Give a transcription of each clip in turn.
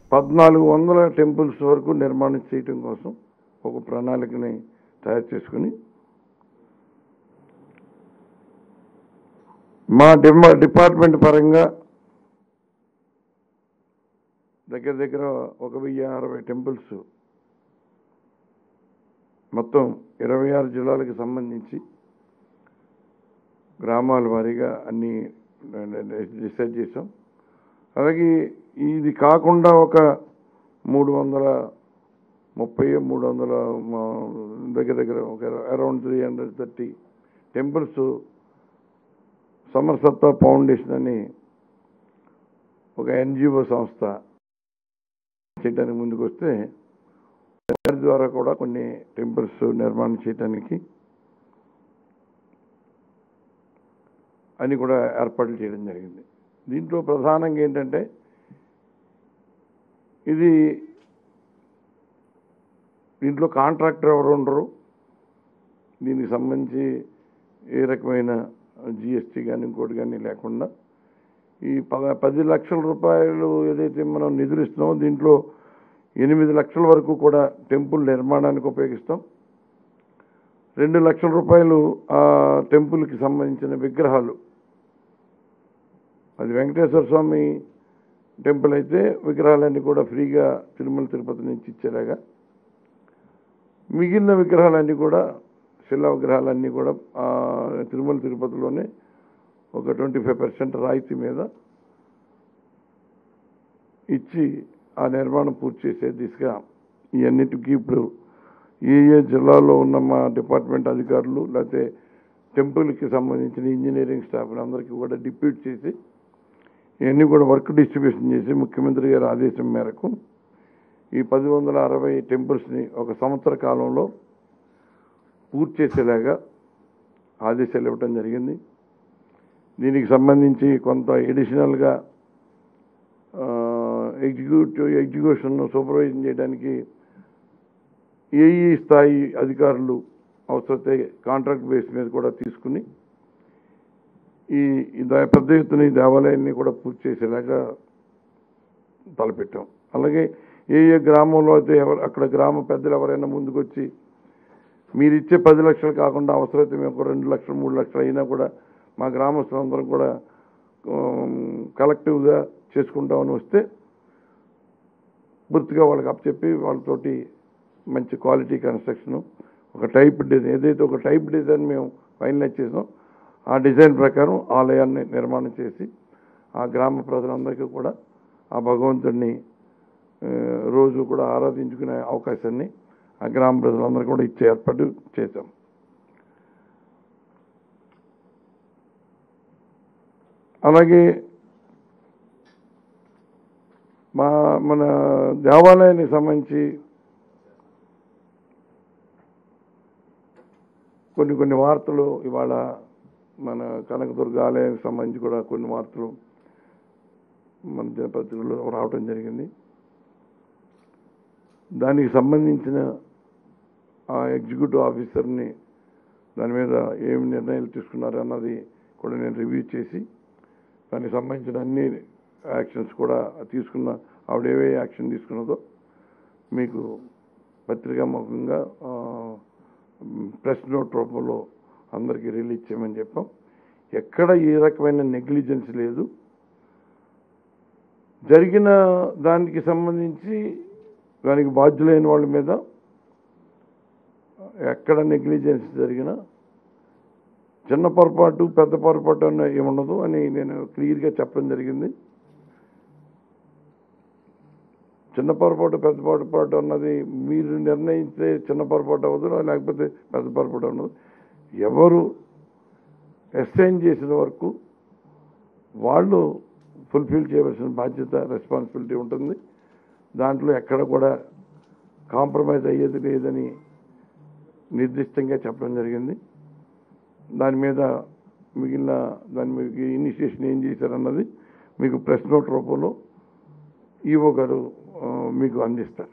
1400 temples వరకు నిర్మాణం చేయడం కోసం ఒక ప్రణాళికని తయారు చేసుకుని మా డిపార్ట్మెంట్ పరంగా దగ్గర 1060 టెంపుల్స్ మొత్తం 26 జిల్లాలకు సంబంధించి గ్రామాల వారీగా అన్ని డిసైడ్ చేసాం. అలాగే ఇది కాకుండా ఒక 330 దగ్గర ఒక అరౌండ్ 330 టెంపుల్స్ సమరసత్వ ఫౌండేషన్ అని ఒక NGO సంస్థ చేయడానికి ముందుకు వస్తే దాని ద్వారా కూడా కొన్ని టెంపుల్స్ నిర్మాణం చేయడానికి అని కూడా ఏర్పాట్లు చేయడం జరిగింది. దీంట్లో ప్రధానంగా ఏంటంటే దీంట్లో కాంట్రాక్టర్ ఎవరు ఉండరు. దీనికి సంబంధించి ఏ రకమైన GST కానీ ఇంకోటి కానీ లేకుండా ఈ 10 లక్షల రూపాయలు ఏదైతే మనం నిధులు ఇస్తున్నామో దీంట్లో 8 లక్షల వరకు కూడా టెంపుల్ నిర్మాణానికి ఉపయోగిస్తాం. 2 లక్షల రూపాయలు ఆ టెంపుల్కి సంబంధించిన విగ్రహాలు, అది వెంకటేశ్వర స్వామి టెంపుల్ అయితే విగ్రహాలన్నీ కూడా ఫ్రీగా తిరుమల తిరుపతి నుంచి ఇచ్చేలాగా, మిగిలిన విగ్రహాలన్నీ కూడా శిలా విగ్రహాలన్నీ కూడా తిరుమల తిరుపతిలోనే ఒక 25% రాయితీ మీద ఇచ్చి ఆ నిర్మాణం పూర్తి చేసే దిశగా ఇవన్నిటికీ ఇప్పుడు ఏ జిల్లాలో ఉన్న మా డిపార్ట్మెంట్ అధికారులు లేకపోతే టెంపుల్కి సంబంధించిన ఇంజనీరింగ్ స్టాఫ్ అందరికీ కూడా డిప్యూట్ చేసి ఇవన్నీ కూడా వర్క్ డిస్ట్రిబ్యూషన్ చేసి ముఖ్యమంత్రి గారి ఆదేశం మేరకు ఈ 1160 టెంపుల్స్ని ఒక సంవత్సర కాలంలో పూర్తి చేసేలాగా ఆదేశాలు ఇవ్వటం జరిగింది. దీనికి సంబంధించి కొంత ఎడిషనల్గా ఎగ్జిక్యూషన్ సూపర్వైజన్ చేయడానికి ఏఈ స్థాయి అధికారులు అవసరమైతే కాంట్రాక్ట్ బేస్ మీద కూడా తీసుకుని ఈ పెద్ద ఎత్తున ఈ దేవాలయాన్ని కూడా పూర్తి చేసేలాగా తలపెట్టాం. అలాగే ఏ గ్రామంలో అయితే అక్కడ గ్రామ పెద్దలు ఎవరైనా ముందుకు వచ్చి మీరు ఇచ్చే 10 లక్షలు కాకుండా అవసరమైతే మేము ఒక 2 లక్షలు 3 లక్షలు అయినా కూడా మా గ్రామస్తులందరం కూడా కలెక్టివ్గా చేసుకుంటామని వస్తే పూర్తిగా వాళ్ళకి అప్పచెప్పి వాళ్ళతోటి మంచి క్వాలిటీ కన్స్ట్రక్షను ఒక టైప్ డిజైన్ ఏదైతే ఒక టైప్ డిజైన్ మేము ఫైనలైజ్ చేసాం ఆ డిజైన్ ప్రకారం ఆలయాన్ని నిర్మాణం చేసి ఆ గ్రామ ప్రజలందరికీ కూడా ఆ భగవంతుడిని రోజు కూడా ఆరాధించుకునే అవకాశాన్ని ఆ గ్రామ ప్రజలందరూ కూడా ఇచ్చే ఏర్పాటు చేశాం. అలాగే మన దేవాలయానికి సంబంధించి కొన్ని వార్తలు ఇవాళ మన కనకదుర్గ ఆలయానికి సంబంధించి కూడా కొన్ని వార్తలు మన దినపత్రికల్లో రావటం జరిగింది. దానికి సంబంధించిన ఆ ఎగ్జిక్యూటివ్ ఆఫీసర్ని దాని మీద ఏమి నిర్ణయాలు తీసుకున్నారు అన్నది కూడా నేను రివ్యూ చేసి దానికి సంబంధించిన అన్ని యాక్షన్స్ కూడా తీసుకున్న ఆవిడ ఏవే యాక్షన్ తీసుకున్నదో మీకు పత్రికాముఖంగా ప్రెస్ నోట్ రూపంలో అందరికీ రిలీజ్ చేయమని చెప్పాం. ఎక్కడ ఏ రకమైన నెగ్లిజెన్స్ లేదు. జరిగిన దానికి సంబంధించి దానికి బాధ్యులైన వాళ్ళ మీద ఎక్కడ నెగ్లిజెన్స్ జరిగినా చిన్న పొరపాటు పెద్ద పొరపాటు అన్న ఏముండదు అని నేను క్లియర్గా చెప్పడం జరిగింది. చిన్న పొరపాటు పెద్ద పొరపాటు అన్నది మీరు నిర్ణయిస్తే చిన్న పొరపాటు అవ్వదు, లేకపోతే పెద్ద పొరపాటు అన్నది. ఎవరు అసైన్ చేసిన వరకు వాళ్ళు ఫుల్ఫిల్ చేయవలసిన బాధ్యత రెస్పాన్సిబిలిటీ ఉంటుంది. దాంట్లో ఎక్కడ కూడా కాంప్రమైజ్ అయ్యేది లేదని నిర్దిష్టంగా చెప్పడం జరిగింది. దాని మీద మిగిలిన ఇనిషియేషన్ ఏం చేశారన్నది మీకు ప్రెస్ నోట్ రూపంలో ఈవో గారు మీకు అందిస్తారు.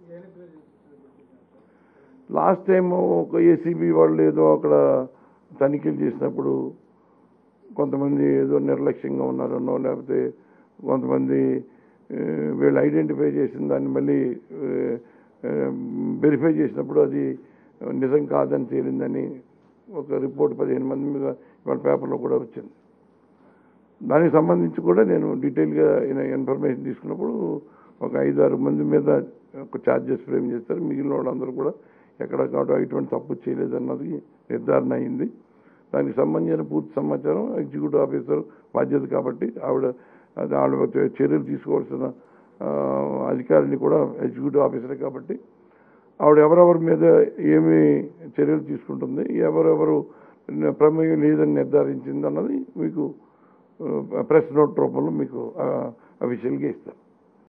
లాస్ట్ టైం ఒక ఏసీబీ వాళ్ళు ఏదో అక్కడ తనిఖీలు చేసినప్పుడు కొంతమంది ఏదో నిర్లక్ష్యంగా ఉన్నారనో లేకపోతే కొంతమంది వీళ్ళు ఐడెంటిఫై చేసిన దాన్ని మళ్ళీ వెరిఫై చేసినప్పుడు అది నిజం కాదని తేలిందని ఒక రిపోర్ట్ 15 మంది మీద వాళ్ళ పేపర్లో కూడా వచ్చింది. దానికి సంబంధించి కూడా నేను డీటెయిల్గా ఇన్ఫర్మేషన్ తీసుకున్నప్పుడు ఒక 5-6 మంది మీద ఒక ఛార్జెస్ ఫ్రేమ్ చేస్తారు. మిగిలిన వాళ్ళందరూ కూడా ఎక్కడ కావడం ఎటువంటి తప్పు చేయలేదన్నది నిర్ధారణ అయింది. దానికి సంబంధించిన పూర్తి సమాచారం ఎగ్జిక్యూటివ్ ఆఫీసర్ బాధ్యత కాబట్టి ఆవిడ చర్యలు తీసుకోవాల్సిన అధికారిని కూడా ఎగ్జిక్యూటివ్ ఆఫీసరే కాబట్టి ఆవిడ ఎవరెవరి మీద ఏమి చర్యలు తీసుకుంటుంది, ఎవరెవరు ప్రమేయం లేదని నిర్ధారించింది అన్నది మీకు ప్రెస్ నోట్ రూపంలో మీకు అఫీషియల్గా ఇస్తారు.